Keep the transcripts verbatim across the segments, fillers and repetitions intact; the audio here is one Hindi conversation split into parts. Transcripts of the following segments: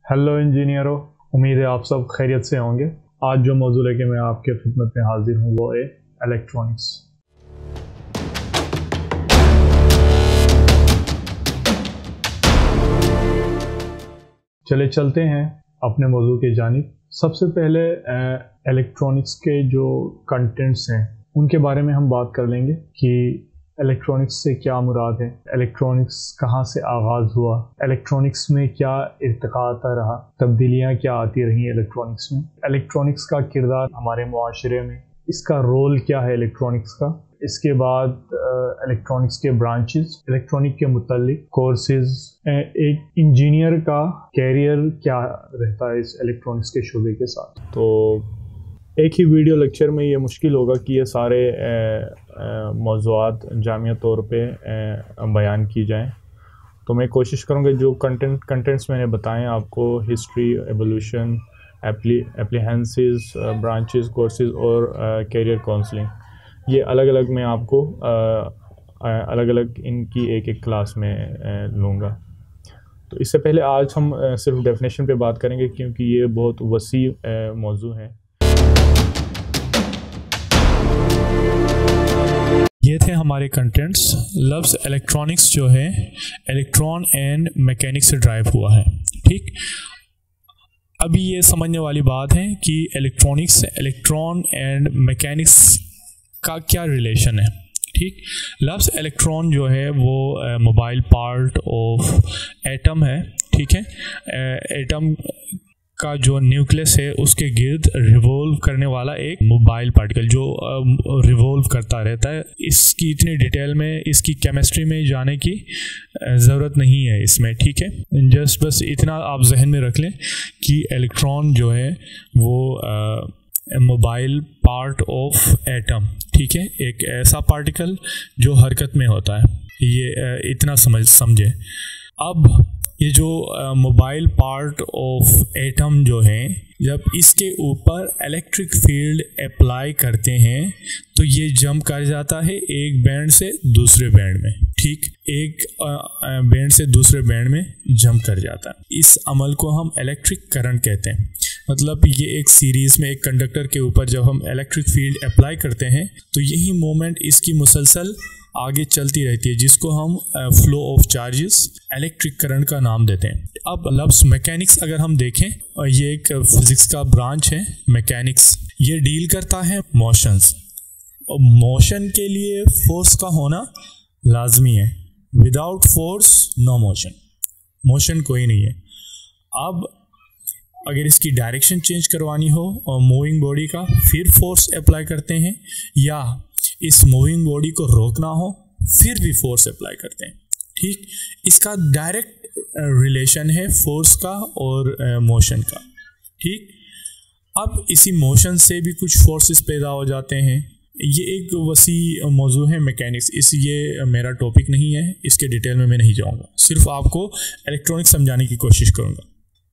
हेलो इंजीनियरों, उम्मीद है आप सब खैरियत से होंगे। आज जो मौजूद लेके मैं आपके खिदमत में हाजिर हूँ वो है इलेक्ट्रॉनिक्स। चले चलते हैं अपने मौजू की जानिब। सबसे पहले इलेक्ट्रॉनिक्स के जो कंटेंट्स हैं उनके बारे में हम बात कर लेंगे कि इलेक्ट्रॉनिक्स से क्या मुराद है, इलेक्ट्रॉनिक्स कहाँ से आगाज़ हुआ, इलेक्ट्रॉनिक्स में क्या इर्तिक़ा आता रहा, तब्दीलियाँ क्या आती रही इलेक्ट्रॉनिक्स में, इलेक्ट्रॉनिक्स का किरदार हमारे मुआशरे में, इसका रोल क्या है इलेक्ट्रॉनिक्स का। इसके बाद इलेक्ट्रॉनिक्स के ब्रांचेस, इलेक्ट्रॉनिक के मुताल्लिक कोर्सेज, एक इंजीनियर का कैरियर क्या रहता है इस इलेक्ट्रॉनिक्स के शोबे के साथ। तो एक ही वीडियो लेक्चर में ये मुश्किल होगा कि ये सारे मौज़ूआत जामिया तौर पे बयान की जाएं, तो मैं कोशिश करूँगा जो कंटेंट कंटेंट्स मैंने बताएं आपको, हिस्ट्री, एवोल्यूशन, एप्ली एप्लीहेंसेस, ब्रांचेस, कोर्सेज और कैरियर काउंसलिंग, ये अलग अलग मैं आपको अलग अलग इनकी एक एक क्लास में लूँगा। तो इससे पहले आज हम सिर्फ डेफिनेशन पे बात करेंगे क्योंकि ये बहुत वसी मौजू है। ये थे हमारे कंटेंट्स। लफ्ज़ इलेक्ट्रॉनिक्स जो है इलेक्ट्रॉन एंड मैकेनिक्स से ड्राइव हुआ है, ठीक। अभी ये समझने वाली बात है कि इलेक्ट्रॉनिक्स, इलेक्ट्रॉन एंड मैकेनिक्स का क्या रिलेशन है, ठीक। लफ्ज़ इलेक्ट्रॉन जो है वो मोबाइल पार्ट ऑफ एटम है, ठीक है। एटम का जो न्यूक्लियस है उसके गिर्द रिवॉल्व करने वाला एक मोबाइल पार्टिकल जो रिवॉल्व करता रहता है। इसकी इतनी डिटेल में, इसकी केमिस्ट्री में जाने की ज़रूरत नहीं है इसमें, ठीक है। जस्ट बस इतना आप जहन में रख लें कि इलेक्ट्रॉन जो है वो मोबाइल पार्ट ऑफ एटम, ठीक है, एक ऐसा पार्टिकल जो हरकत में होता है, ये इतना समझ समझे। अब ये जो मोबाइल पार्ट ऑफ एटम जो है, जब इसके ऊपर इलेक्ट्रिक फील्ड अप्लाई करते हैं तो ये जंप कर जाता है एक बैंड से दूसरे बैंड में, ठीक। एक बैंड से दूसरे बैंड में जंप कर जाता है। इस अमल को हम इलेक्ट्रिक करंट कहते हैं। मतलब ये एक सीरीज़ में एक कंडक्टर के ऊपर जब हम इलेक्ट्रिक फील्ड अप्लाई करते हैं तो यही मोमेंट इसकी मुसलसल आगे चलती रहती है, जिसको हम flow of charges, electric current का नाम देते हैं। अब लफ्ज़ मैकेनिक्स अगर हम देखें, ये एक फिज़िक्स का ब्रांच है मैकेनिक्स। ये डील करता है मोशंस, और मोशन के लिए फोर्स का होना लाजमी है। Without force no motion, motion कोई नहीं है। अब अगर इसकी डायरेक्शन चेंज करवानी हो और मूविंग बॉडी का, फिर फोर्स अप्लाई करते हैं, या इस मूविंग बॉडी को रोकना हो फिर भी फोर्स अप्लाई करते हैं, ठीक। इसका डायरेक्ट रिलेशन है फोर्स का और मोशन का, ठीक। अब इसी मोशन से भी कुछ फोर्सेस पैदा हो जाते हैं। ये एक वसी मौजू है मैकेनिक्स, इस ये मेरा टॉपिक नहीं है, इसके डिटेल में मैं नहीं जाऊँगा, सिर्फ आपको इलेक्ट्रॉनिक्स समझाने की कोशिश करूँगा।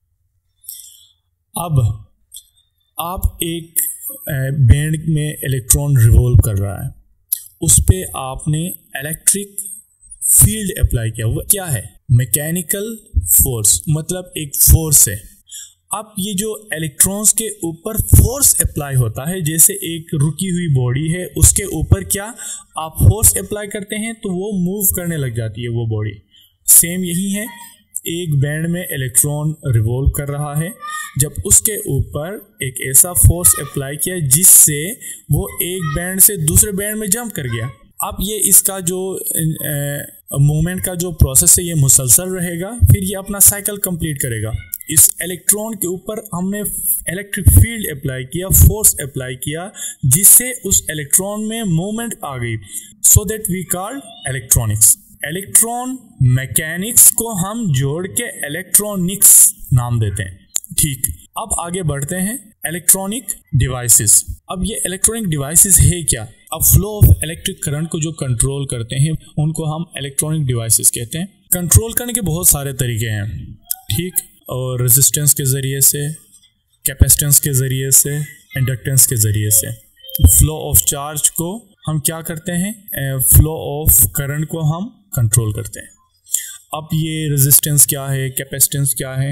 अब आप एक बैंड में इलेक्ट्रॉन रिवॉल्व कर रहा है, उस पे आपने इलेक्ट्रिक फील्ड अप्लाई किया। वो क्या है? मैकेनिकल फोर्स, मतलब एक फोर्स है। अब ये जो इलेक्ट्रॉन्स के ऊपर फोर्स अप्लाई होता है, जैसे एक रुकी हुई बॉडी है उसके ऊपर क्या आप फोर्स अप्लाई करते हैं तो वो मूव करने लग जाती है वो बॉडी। सेम यही है, एक बैंड में इलेक्ट्रॉन रिवॉल्व कर रहा है, जब उसके ऊपर एक ऐसा फोर्स अप्लाई किया जिससे वो एक बैंड से दूसरे बैंड में जंप कर गया। अब ये इसका जो मूवमेंट का जो प्रोसेस है ये मुसलसल रहेगा, फिर ये अपना साइकिल कंप्लीट करेगा। इस इलेक्ट्रॉन के ऊपर हमने इलेक्ट्रिक फील्ड अप्लाई किया, फोर्स अप्लाई किया, जिससे उस इलेक्ट्रॉन में मूवमेंट आ गई, so that we called electronics. Electron mechanics को हम जोड़ के इलेक्ट्रॉनिक्स नाम देते हैं, ठीक। अब आगे बढ़ते हैं, इलेक्ट्रॉनिक डिवाइसेस। अब ये इलेक्ट्रॉनिक डिवाइसेस है क्या? अब फ्लो ऑफ इलेक्ट्रिक करंट को जो कंट्रोल करते हैं उनको हम इलेक्ट्रॉनिक डिवाइसेस कहते हैं। कंट्रोल करने के बहुत सारे तरीके हैं, ठीक, और रेजिस्टेंस के ज़रिए से, कैपेसिटेंस के ज़रिए से, इंडक्टेंस के ज़रिए से। फ्लो ऑफ चार्ज को हम क्या करते हैं? फ्लो ऑफ करंट को हम कंट्रोल करते हैं। अब ये रेजिस्टेंस क्या है, कैपेसिटेंस क्या है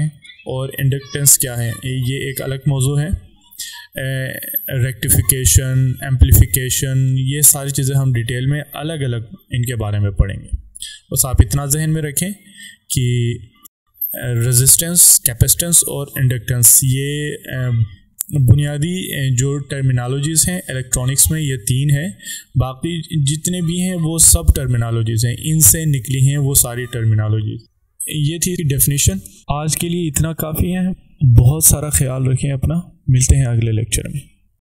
और इंडक्टेंस क्या है, ये एक अलग मौजू है। रेक्टिफिकेशन, एम्पलीफिकेशन, ये सारी चीज़ें हम डिटेल में अलग अलग इनके बारे में पढ़ेंगे। बस आप इतना जहन में रखें कि रेजिस्टेंस, कैपेसिटेंस और इंडक्टेंस, ये बुनियादी जो टर्मिनोलॉजीज़ हैं इलेक्ट्रॉनिक्स में, ये तीन हैं। बाकी जितने भी हैं वो सब टर्मिनोलॉजीज़ हैं, इनसे निकली हैं वो सारी टर्मिनोलॉजीज़। ये थी डेफिनेशन। आज के लिए इतना काफ़ी है। बहुत सारा ख्याल रखें अपना। मिलते हैं अगले लेक्चर में।